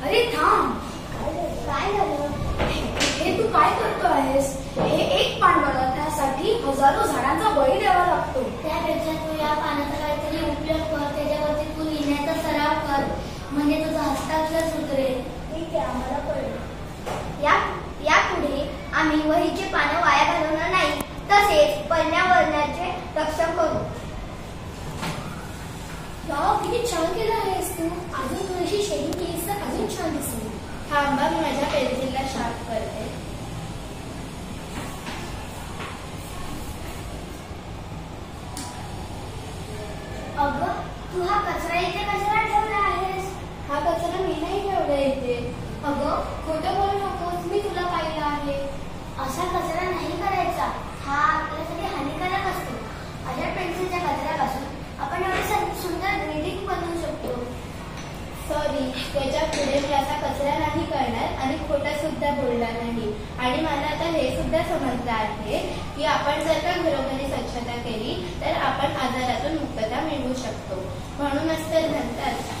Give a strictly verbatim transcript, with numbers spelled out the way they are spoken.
अरे थांब, काय झालं? हे तू काय करतो आहेस? हे एक पान बनवण्यासाठी हजारो झाडांचा बळी द्यावा लागतो. त्यापेक्षा तू या पानाचा काहीतरी उपयोग कर, त्याच्यावरती तू लिहिण्याचा सराव कर, म्हणजे तुझा हस्ताक्षर सुधरेल. ठीक आहे, आम्हाला कळलं. या यापुढे आम्ही वहीचे पानं वाया घालवणार नाही, तसेच पर्यावरणाचे रक्षण करू. वाव, किती छान केलं आहेस तू. अजून थोडीशी शेडिंग केलीस तर अजून छान दिसेल. थांबा, मी माझ्या पेन्सिलला शार्प करते. अगं, तू हा कचरा इथे कशाला ठेवला आहेस? हा कचरा मी नाही ठेवला इथे. अगं, खोटं बोलू नकोस, मी तुला पाहिलं आहे. असा कचरा नाही करायचा. हा आपल्यासाठी हानिकारक असतो. अशा पेन्सिलच्या कचऱ्यापासून आपण एवढे सुंदर ग्रेडिंग बनवू शकतो. सॉरी, त्याच्या पुढे मी असा कचरा नाही करणार आणि खोटं सुद्धा बोलणार नाही. आणि मला आता हे सुद्धा समजलं आहे की आपण जर का घरोघरी स्वच्छता केली तर आपण आजारातून मुक्तता मिळवू शकतो. म्हणूनच तर म्हणतात